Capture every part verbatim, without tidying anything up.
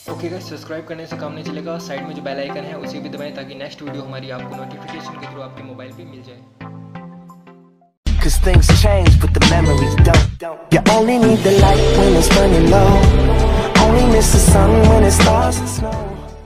Okay guys, subscribe करने से काम नहीं चलेगा। साइड में जो बेल आइकन है उसे भी दबाएं ताकि नेक्स्ट वीडियो हमारी आपको नोटिफिकेशन के थ्रू आपके मोबाइल पे मिल जाए। Cause things change but the memories don't. You only need the light when it's burning low. Only miss the sun when it starts to snow.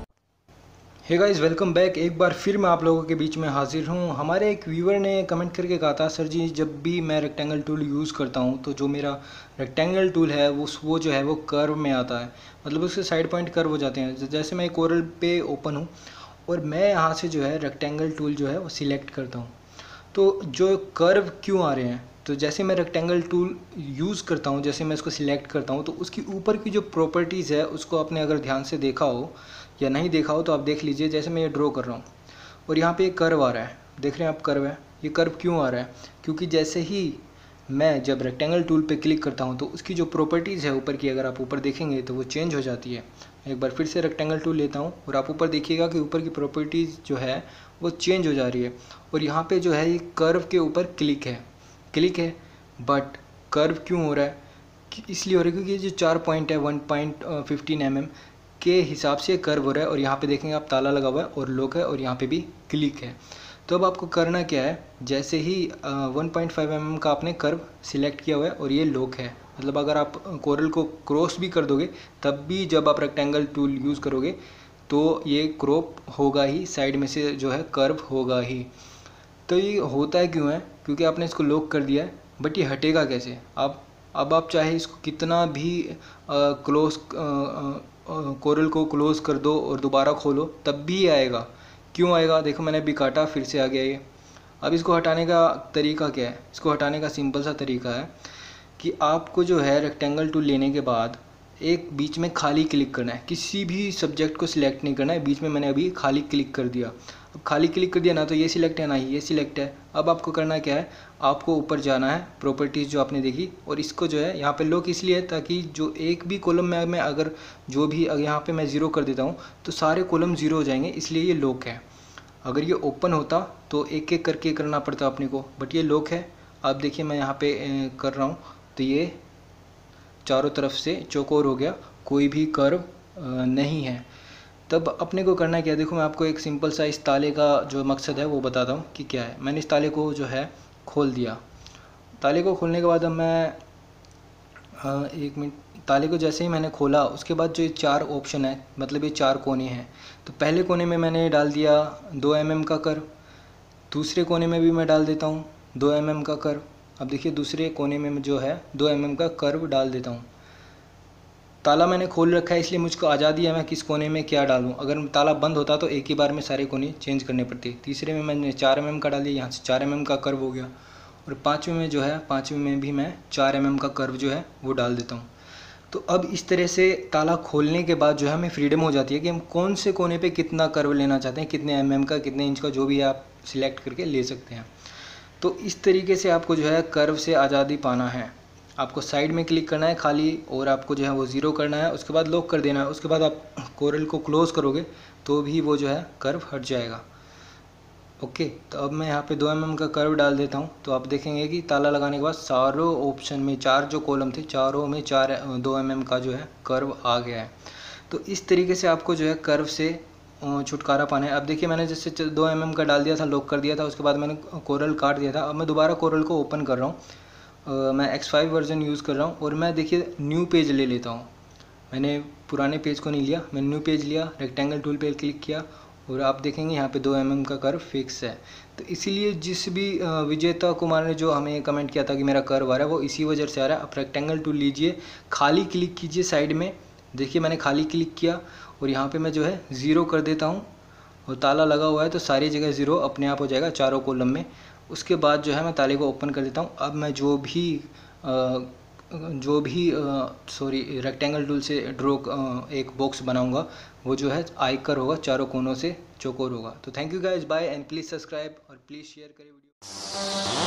Hey guys, welcome back. एक बार फिर मैं आप लोगों के बीच में हाजिर हूँ। हमारे एक व्यूअर ने कमेंट करके कहा था, सर जी जब भी मैं रेक्टेंगल टूल यूज़ करता हूँ तो जो मेरा रेक्टेंगल टूल है वो वो जो है वो कर्व में आता है, मतलब उसके साइड पॉइंट कर्व हो जाते हैं। जैसे मैं कोरल पे ओपन हूँ और मैं यहाँ से जो है रेक्टेंगल टूल जो है वो सिलेक्ट करता हूँ तो जो कर्व क्यों आ रहे हैं, तो जैसे मैं रेक्टेंगल टूल यूज़ करता हूँ, जैसे मैं इसको सिलेक्ट करता हूँ तो उसकी ऊपर की जो प्रॉपर्टीज़ है उसको आपने अगर ध्यान से देखा हो या नहीं देखा हो तो आप देख लीजिए। जैसे मैं ये ड्रॉ कर रहा हूँ और यहाँ पे एक कर्व आ रहा है, देख रहे हैं आप कर्व है। ये कर्व क्यों आ रहा है? क्योंकि जैसे ही मैं जब रेक्टेंगल टूल पे क्लिक करता हूँ तो उसकी जो प्रॉपर्टीज़ है ऊपर की, अगर आप ऊपर देखेंगे तो वो चेंज हो जाती है। एक बार फिर से रेक्टेंगल टूल लेता हूँ और आप ऊपर देखिएगा कि ऊपर की प्रॉपर्टीज़ जो है वो चेंज हो जा रही है। और यहाँ पे जो है ये कर्व के ऊपर क्लिक है क्लिक है बट कर्व क्यों हो रहा है? इसलिए हो रहा है क्योंकि ये जो चार पॉइंट है one point fifteen M M के हिसाब से कर्व हो रहा है। और यहाँ पे देखेंगे आप ताला लगा हुआ है और लॉक है और यहाँ पे भी क्लिक है। तो अब आपको करना क्या है, जैसे ही one point five M M का आपने कर्व सिलेक्ट किया हुआ है और ये लॉक है, मतलब अगर आप कोरल को क्रॉस भी कर दोगे तब भी जब आप रेक्टेंगल टूल यूज़ करोगे तो ये क्रॉप होगा ही, साइड में से जो है कर्व होगा ही। तो ये होता है क्यों है? क्योंकि आपने इसको लॉक कर दिया है, बट ये हटेगा कैसे? आप अब आप चाहे इसको कितना भी क्लोज कोरल को क्लोज़ कर दो और दोबारा खोलो तब भी आएगा। क्यों आएगा? देखो मैंने अभी काटा, फिर से आ गया ये। अब इसको हटाने का तरीका क्या है? इसको हटाने का सिंपल सा तरीका है कि आपको जो है रेक्टेंगल टूल लेने के बाद एक बीच में खाली क्लिक करना है। किसी भी सब्जेक्ट को सिलेक्ट नहीं करना है, बीच में मैंने अभी खाली क्लिक कर दिया। अब खाली क्लिक कर दिया ना तो ये सिलेक्ट है ना ही ये सिलेक्ट है। अब आपको करना क्या है, आपको ऊपर जाना है, प्रॉपर्टीज़ जो आपने देखी, और इसको जो है यहाँ पे लॉक इसलिए है ताकि जो एक भी कॉलम में मैं अगर जो भी अगर यहाँ पे मैं ज़ीरो कर देता हूँ तो सारे कॉलम ज़ीरो हो जाएंगे, इसलिए ये लॉक है। अगर ये ओपन होता तो एक एक करके करना पड़ता अपने को, बट ये लॉक है। आप देखिए मैं यहाँ पे कर रहा हूँ तो ये चारों तरफ से चौकोर हो गया, कोई भी कर्व नहीं है। तब अपने को करना क्या है, देखो मैं आपको एक सिंपल सा इस ताले का जो मकसद है वो बताता हूँ कि क्या है। मैंने इस ताले को जो है खोल दिया। ताले को खोलने के बाद अब मैं एक मिनट, ताले को जैसे ही मैंने खोला उसके बाद जो ये चार ऑप्शन है, मतलब ये चार कोने हैं, तो पहले कोने में मैंने डाल दिया दो एम एम का कर्व, दूसरे कोने में भी मैं डाल देता हूँ दो एम एम का कर्व। अब देखिए दूसरे कोने में जो है दो एम एम का कर्व डाल देता हूँ। ताला मैंने खोल रखा है इसलिए मुझको आज़ादी है मैं किस कोने में क्या डालूँ। अगर ताला बंद होता तो एक ही बार में सारे कोने चेंज करने पड़ते। तीसरे में मैंने चार एम एम का डाल दिया, यहाँ से चार एम एम का कर्व हो गया। और पाँचवें में जो है पाँचवें में भी मैं चार एम एम का कर्व जो है वो डाल देता हूँ। तो अब इस तरह से ताला खोलने के बाद जो है हमें फ्रीडम हो जाती है कि हम कौन से कोने पे कितना कर्व लेना चाहते हैं, कितने एम एम का, कितने इंच का, जो भी आप सिलेक्ट करके ले सकते हैं। तो इस तरीके से आपको जो है कर्व से आज़ादी पाना है। आपको साइड में क्लिक करना है खाली और आपको जो है वो ज़ीरो करना है, उसके बाद लॉक कर देना है। उसके बाद आप कोरल को क्लोज़ करोगे तो भी वो जो है कर्व हट जाएगा। ओके, तो अब मैं यहाँ पे दो एम एम का कर्व डाल देता हूँ तो आप देखेंगे कि ताला लगाने के बाद सारों ऑप्शन में चार जो कॉलम थे चारों में चार दो एम एम का जो है कर्व आ गया है। तो इस तरीके से आपको जो है कर्व से छुटकारा पाना है। अब देखिए मैंने जैसे दो एम एम का डाल दिया था, लॉक कर दिया था, उसके बाद मैंने कोरल काट दिया था। अब मैं दोबारा कोरल को ओपन कर रहा हूँ, Uh, मैं एक्स फाइव वर्जन यूज़ कर रहा हूँ और मैं देखिए न्यू पेज ले लेता हूँ। मैंने पुराने पेज को नहीं लिया, मैंने न्यू पेज लिया, रेक्टेंगल टूल पे क्लिक किया और आप देखेंगे यहाँ पे दो एम एम का कर्व फिक्स है। तो इसीलिए जिस भी विजेता कुमार ने जो हमें कमेंट किया था कि मेरा कर्व आ रहा है वो इसी वजह से आ रहा है। आप रेक्टेंगल टूल लीजिए, खाली क्लिक कीजिए साइड में, देखिए मैंने खाली क्लिक किया और यहाँ पर मैं जो है ज़ीरो कर देता हूँ और ताला लगा हुआ है तो सारी जगह ज़ीरो अपने आप हो जाएगा चारों कॉलम में। उसके बाद जो है मैं ताले को ओपन कर देता हूँ। अब मैं जो भी आ, जो भी सॉरी रेक्टेंगल टूल से ड्रॉ एक बॉक्स बनाऊंगा वो जो है आयकर होगा, चारों कोनों से चौकोर होगा। तो thank you guys, bye and please subscribe और प्लीज़ शेयर करें वीडियो।